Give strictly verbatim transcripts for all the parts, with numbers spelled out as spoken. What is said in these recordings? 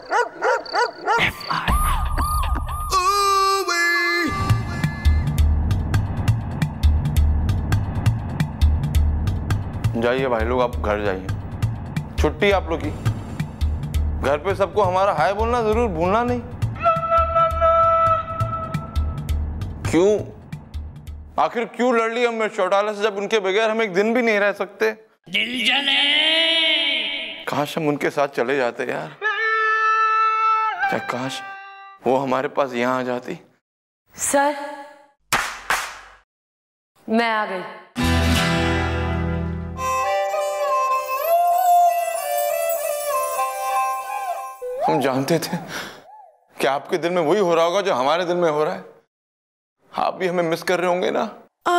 F I R. जाइए भाई लोग, आप घर जाइए, छुट्टी आप लोग की। घर पे सबको हमारा हाय बोलना जरूर भूलना नहीं। क्यों, आखिर क्यों लड़ ली हम चौटाला से, जब उनके बगैर हम एक दिन भी नहीं रह सकते? दिल जले। काश हम उनके साथ चले जाते यार, क्या काश वो हमारे पास यहाँ आ जाती। सर, मैं आ गई। हम जानते थे कि आपके दिल में वही हो रहा होगा जो हमारे दिल में हो रहा है। आप भी हमें मिस कर रहे होंगे ना?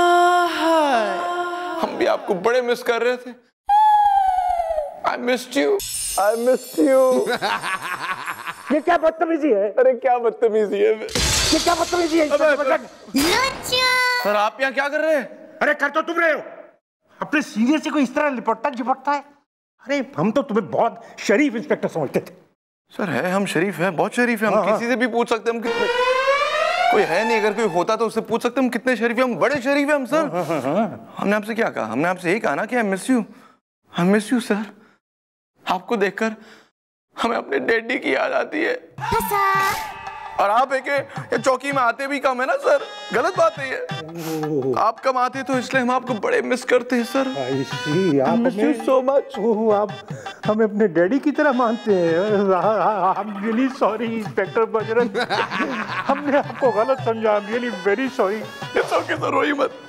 हम भी आपको बड़े मिस कर रहे थे। I missed you, I missed you। ये क्या बदतमीजी है? अरे क्या बदतमीजी है? ये क्या बदतमीजी है? सर आप यहाँ क्या कर रहे हैं? अरे कर तो तुम रहे हो, अपने सीनियर से कोई इस तरह लिपटता झिपटता है? अरे हम तो तुम्हें बहुत शरीफ इंस्पेक्टर समझते थे। सर है, हम शरीफ हैं, बहुत शरीफ हैं। हम हाँ, किसी से भी पूछ सकते हैं हम कितने, कोई है नहीं, अगर कोई होता तो उससे पूछ सकते हम कितने शरीफ हैं। हम बड़े शरीफ हैं हम सर। हाँ, हाँ, हाँ। हमने आपसे क्या कहा? हमने आपसे यही कहा ना कि I miss you, I miss you sir. आपको देखकर हमें अपने डैडी की याद आती है। और आप एक चौकी में आते भी कम है ना सर, गलत बात है ये। आप कम आते तो इसलिए हम आपको बड़े मिस करते हैं सर। आप मिस यू सो मच। आप हमें अपने डैडी की तरह मानते हैं। I am really sorry inspector Bajrang, हमने आपको गलत समझा। I am really very sorry. It's okay sir, रोइए मत।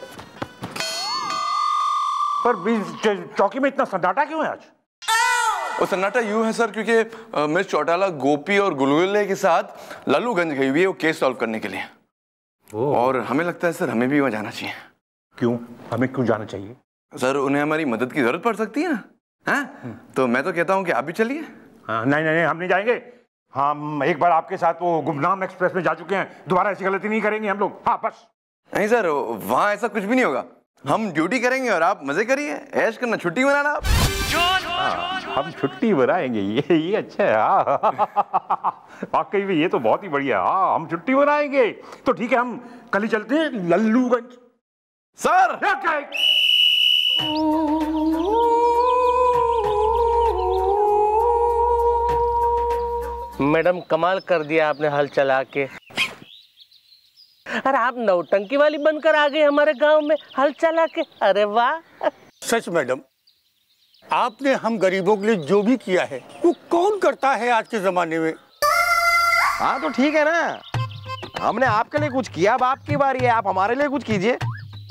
पर चौकी में इतना सन्नाटा क्यों है आज? और सन्नाटा यूं है सर क्योंकि मिस चौटाला गोपी और गुलगुले के साथ लल्लूगंज गई हुई है वो केस सॉल्व करने के लिए। और हमें लगता है सर हमें भी वहाँ जाना चाहिए। क्यों, हमें क्यों जाना चाहिए? सर उन्हें हमारी मदद की जरूरत पड़ सकती है ना। हाँ? तो मैं तो कहता हूँ कि आप भी चलिए। हाँ, नहीं नहीं हम नहीं जाएंगे। हम एक बार आपके साथ वो गुमनाम एक्सप्रेस में जा चुके हैं, दोबारा ऐसी गलती नहीं करेंगे हम लोग। हाँ बस। नहीं सर, वहाँ ऐसा कुछ भी नहीं होगा। हम ड्यूटी करेंगे और आप मजे करिए, ऐश करना, छुट्टी मनाना आप। हाँ, हम छुट्टी मनाएंगे, ये ये अच्छा है। वाकई में ये तो बहुत ही बढ़िया। हाँ हम छुट्टी मनाएंगे। तो ठीक है, हम कल ही चलते हैं लल्लूगंज। सर मैडम कमाल कर दिया आपने हल चला के। अरे आप नौटंकी वाली बनकर आ गए हमारे गांव में हल चला के। अरे वाह। सच मैडम, आपने हम गरीबों के लिए जो भी किया है वो कौन करता है आज के जमाने में। हाँ तो ठीक है ना, हमने आपके लिए कुछ किया, अब आपकी बारी है, आप हमारे लिए कुछ कीजिए।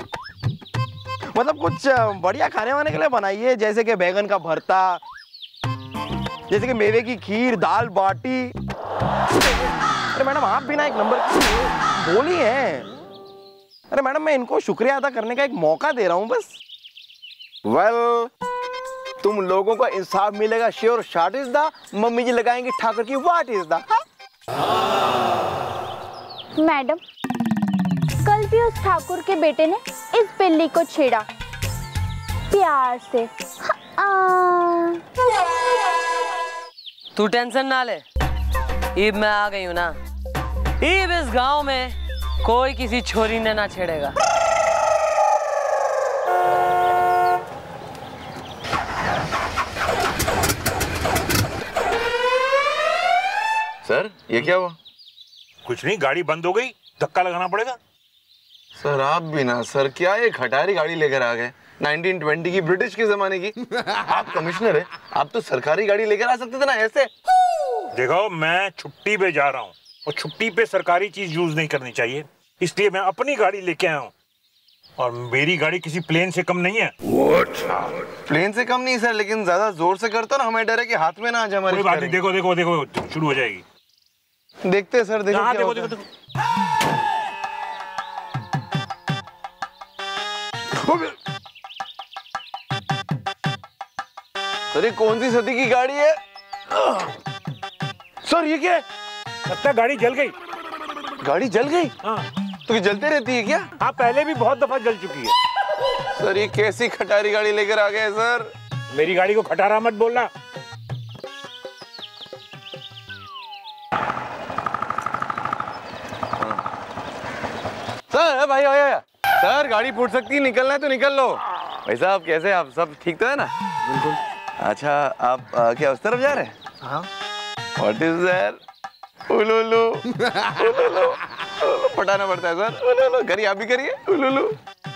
मतलब कुछ बढ़िया खाने वाने के लिए बनाइए, जैसे कि बैगन का भरता, जैसे कि मेवे की खीर, दाल बाटी। अरे मैडम आप भी ना एक नंबर की बोली है। अरे मैडम मैं इनको शुक्रिया अदा करने का एक मौका दे रहा हूँ बस। वेल well, तुम लोगों को इंसाफ मिलेगा sure. Shot is the mummy ji लगाएंगी ठाकुर की व्हाट इज द। मैडम कल भी उस ठाकुर के बेटे ने इस बिल्ली को छेड़ा प्यार से। तू टेंशन ना ले, ईब मैं आ गई हूँ ना। ईब इस गांव में कोई किसी छोरी ने ना छेड़ेगा। सर ये क्या हुआ? कुछ नहीं, गाड़ी बंद हो गई, धक्का लगाना पड़ेगा। सर आप भी ना सर, क्या ये खटारी गाड़ी लेकर आ गए नाइनटीन ट्वेंटी की, ब्रिटिश के जमाने की। आप कमिश्नर है, आप तो सरकारी गाड़ी लेकर आ सकते थे ना ऐसे। देखो मैं छुट्टी पे जा रहा हूँ और छुट्टी पे सरकारी चीज यूज नहीं करनी चाहिए, इसलिए मैं अपनी गाड़ी लेके आया हूँ। और मेरी गाड़ी किसी प्लेन से कम नहीं है। प्लेन से कम नहीं सर, लेकिन ज्यादा जोर से करता ना हमें डर है कि हाथ में ना आ जाए हमारी। कोई बात नहीं, देखो देखो देखो शुरू हो जाएगी। देखते हैं सर, देखो क्या देखो, होता देखो, देखो। सर ये कौन सी सदी की गाड़ी है? सर ये क्या है? लगता है गाड़ी जल गई। गाड़ी जल गई? हाँ। तो ये जलते रहती है क्या? हाँ पहले भी बहुत दफा जल चुकी है। सर ये कैसी खटारी गाड़ी लेकर आ गए सर? मेरी गाड़ी को खटारा मत बोलना। सर भाई आया सर, गाड़ी फूट सकती है, निकलना है तो निकल लो। भाई साहब कैसे, आप सब ठीक तो है ना? बिल्कुल। अच्छा आप आ, क्या उस तरफ जा रहे हैं? हाँ। What is that? उलुलु, उलुलु, पटाना पड़ता है सर। उलुलु, करिए आप भी करिए। उलुलु।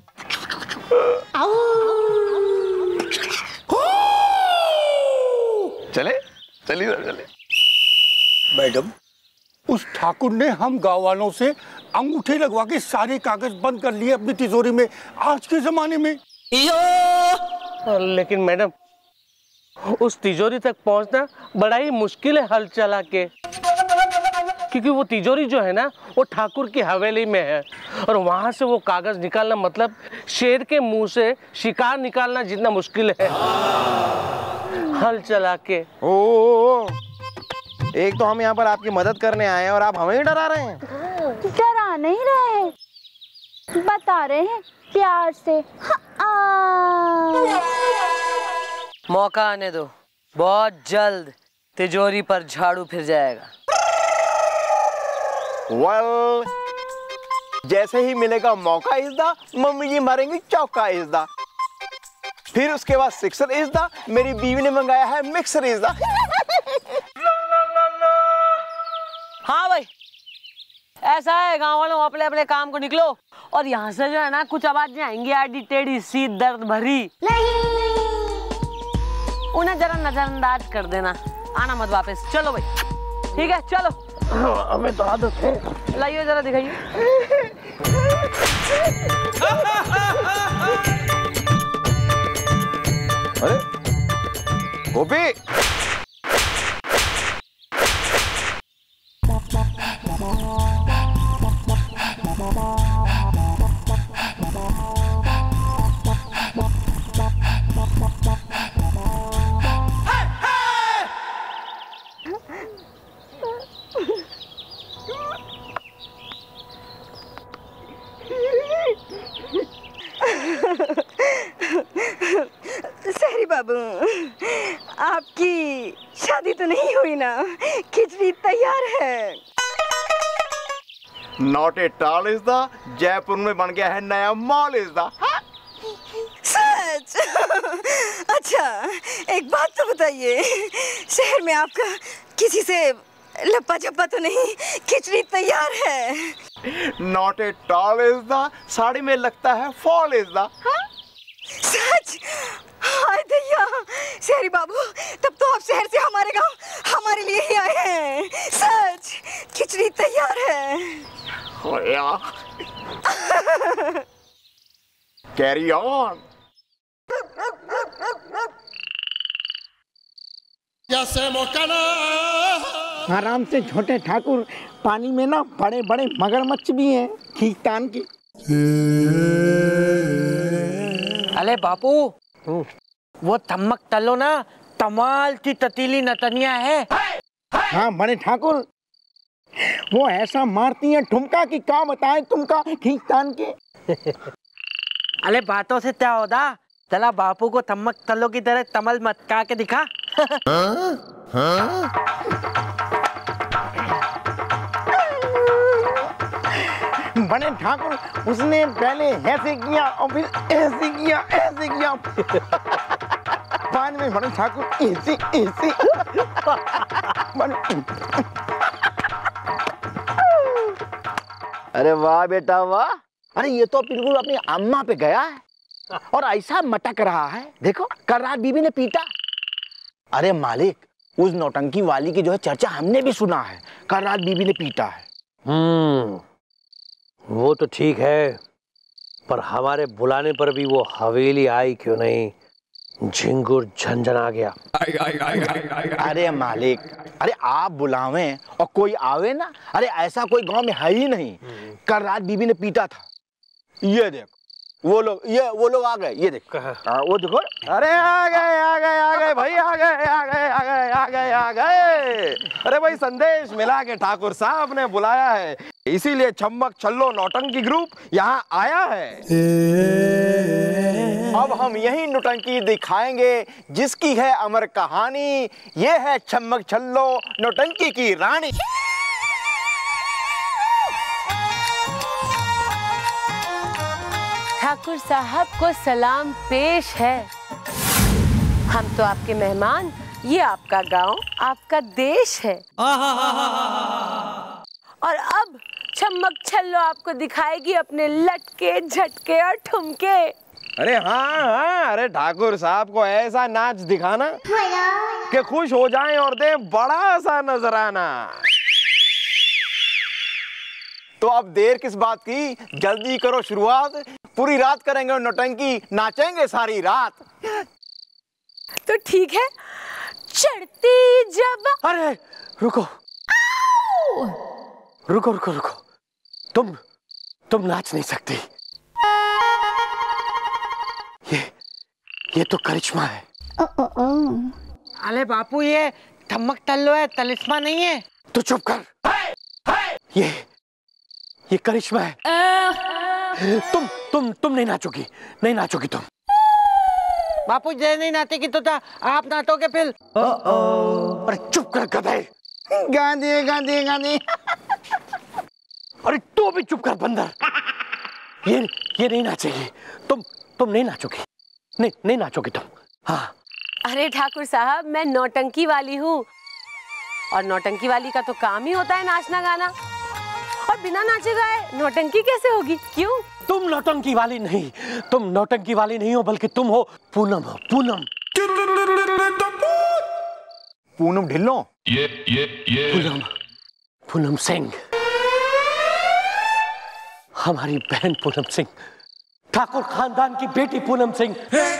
चले चलिए सर चले। मैडम, उस ठाकुर ने हम गांव वालों से अंगूठे लगवा के सारे कागज बंद कर लिए अपनी तिजोरी में आज के जमाने में। लेकिन मैडम उस तिजोरी तक पहुंचना बड़ा ही मुश्किल है हल चला के, क्योंकि वो तिजोरी जो है ना वो ठाकुर की हवेली में है और वहां से वो कागज निकालना मतलब शेर के मुंह से शिकार निकालना जितना मुश्किल है हल चला के। ओ, ओ, ओ, एक तो हम यहाँ पर आपकी मदद करने आए हैं और आप हमें ही डरा रहे हैं। डरा नहीं रहे हैं, बता रहे हैं प्यार से। हाँ। मौका आने दो, बहुत जल्द तिजोरी पर झाड़ू फिर जाएगा। well, जैसे ही मिलेगा मौका इज़दा, मम्मी जी मारेंगी चौका इज़दा, फिर उसके बाद सिक्सर इज़दा, मेरी बीवी ने मंगाया है मिक्सर इज़दा। हाँ भाई ऐसा है, गांव वालों अपने अपने काम को निकलो और यहाँ से जो है ना कुछ आवाजें आएंगी आड़ी टेढ़ी सी दर्द भरी, उन्हें जरा नजरअंदाज कर देना, आना मत वापस। चलो भाई ठीक है चलो। हमें तो आदत है। लाइए जरा दिखाइए। अरे गोपी, सहरी बाबू, आपकी शादी तो नहीं हुई ना? खिचड़ी तैयार है। Not at all is the, Jaipur में बन गया है नया मॉल इज द। सच? अच्छा एक बात तो बताइए, शहर में आपका किसी से लप्पा चप्पा तो नहीं? खिचड़ी तैयार है। Not at all is the, sari में लगता है फॉल इज द। सच? हाय दैया, शहरी बाबू तब तो आप शहर से हमारे गांव हमारे लिए ही आए हैं। सच? खिचड़ी तैयार है। Carry on. आराम से छोटे ठाकुर, पानी में ना बड़े बड़े मगरमच्छ भी हैं खींचतान के। अरे बापू वो तमक तलो ना तमाल की ततीली नतनिया है। हाँ बड़े ठाकुर, वो ऐसा मारती हैं ठुमका कि क्या बताएं तुमका खींचतान के। अरे बातों से क्या होता, चला बापू को तमक तलो की तरह तमल मटका के दिखा। हाँ? हाँ? बड़े ठाकुर उसने पहले ऐसे किया और फिर ऐसे किया ऐसे किया, बाद में बड़े ठाकुर ऐसे ऐसे। अरे वाह बेटा वाह, अरे ये तो बिल्कुल अपनी अम्मा पे गया है और ऐसा मटक रहा है। देखो कल रात बीबी ने पीटा। अरे मालिक, उस नौटंकी वाली की जो है चर्चा हमने भी सुना है, कल रात बीबी ने पीटा है। हम्म वो तो ठीक है, पर हमारे बुलाने पर भी वो हवेली आई क्यों नहीं? झिंगुर झंझन आ गया। आई, आई, आई, आई, आई, आई। अरे मालिक, अरे आप बुलावें और कोई आवे ना, अरे ऐसा कोई गांव में है ही नहीं। कल रात बीबी ने पीटा था। ये देख वो लोग, ये वो लोग आ गए, ये देख आ, वो देखो। अरे आ गए आ गए आ गए भाई, आ गए आ गए आ गए आ गए आ गए। अरे भाई संदेश मिला के ठाकुर साहब ने बुलाया है, इसीलिए छम्मक छल्लो नौटंकी ग्रुप यहाँ आया है। अब हम यही नौटंकी दिखाएंगे जिसकी है अमर कहानी। ये है छम्मक छल्लो नौटंकी की रानी। ठाकुर साहब को सलाम पेश है। हम तो आपके मेहमान, ये आपका गांव, आपका देश है। और अब चमक छल्लो आपको दिखाएगी अपने लटके, झटके और ठुमके। अरे हाँ हाँ, अरे ठाकुर साहब को ऐसा नाच दिखाना कि खुश हो जाएं और दे बड़ा सा नजराना। तो अब देर किस बात की, जल्दी करो शुरुआत। पूरी रात करेंगे नौटंकी, नाचेंगे सारी रात। तो ठीक है, चढ़ती जब। अरे रुको रुको रुको रुको, तुम तुम नाच नहीं सकती। ये ये तो करिश्मा है। अरे बापू, ये ठमक टल्लो है, तलिस्मा नहीं है। तो चुप कर। ये ये करिश्मा है। तुम तुम तुम नहीं नाचोगी, नहीं नाचोगी तुम। बापू जय नहीं नाचेगी तो आप नाचोगे फिर। अरे चुप कर गधे। गांधी गांधी गांधी। अरे तू भी चुप कर बंदर। ये ये नहीं नाचेगी, तुम तुम नहीं नाचोगी, नहीं नहीं नाचोगी तुम। हाँ। अरे ठाकुर साहब, मैं नौटंकी वाली हूँ, और नौटंकी वाली का तो काम ही होता है नाचना गाना, और बिना नाचे गाए नौटंकी कैसे होगी? क्यों? तुम नौटंकी वाली नहीं, तुम नौटंकी वाली नहीं हो, बल्कि तुम हो पूनम हो, पूनम। पूनम ढिल्लो? ये ये ये पूनम, पूनम सिंह, हमारी बहन पूनम सिंह, ठाकुर खानदान की बेटी पूनम सिंह।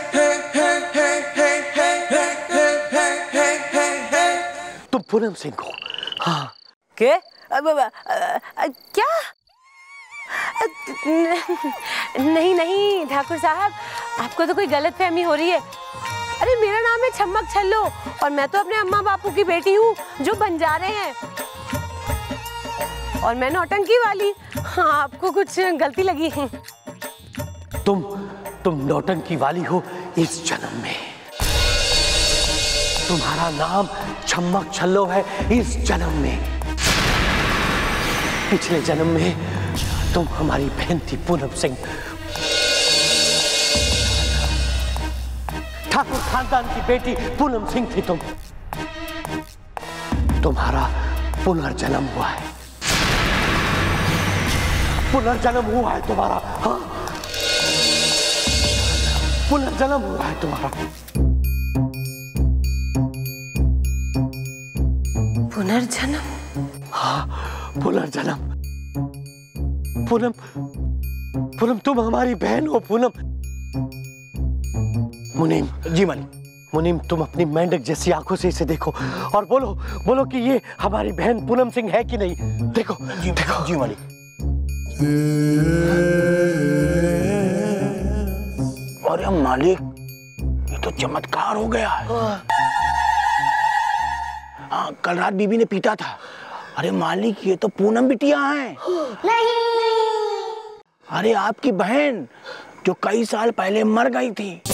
तुम पूनम सिंह हो। हाँ। के? अब, अब, अब, क्या? नहीं नहीं ठाकुर साहब, आपको तो कोई गलतफहमी हो रही है। अरे मेरा नाम है चमक छल्लो, और मैं तो अपने अम्मा बापू की बेटी हूँ जो बंजारे हैं, और मैं नौटंकी वाली। हाँ, आपको कुछ गलती लगी है। तुम तुम नौटंकी वाली हो इस जन्म में। तुम्हारा नाम चमक छल्लो है इस जन्म में। पिछले जन्म में तुम हमारी बहन थी पूनम सिंह। ठाकुर खानदान की बेटी पूनम सिंह थी तुम। तुम्हारा पुनर्जन्म हुआ है, पुनर्जन्म हुआ है तुम्हारा। हाँ, पुनर्जन्म हुआ है तुम्हारा। पुनर्जन्म? हाँ, पुनर्जन्म। पूनम, पूनम तुम हमारी बहन हो पूनम। मुनीम। जी मालिक। मुनीम, तुम अपनी मेंढक जैसी आंखों से इसे देखो और बोलो बोलो कि ये हमारी बहन पूनम सिंह है कि नहीं। देखो जी, देखो। जी मालिक। अरे मालिक, ये तो चमत्कार हो गया है। हाँ, कल रात बीबी ने पीटा था। अरे मालिक, ये तो पूनम बिटिया हैं। नहीं। अरे आपकी बहन जो कई साल पहले मर गई थी।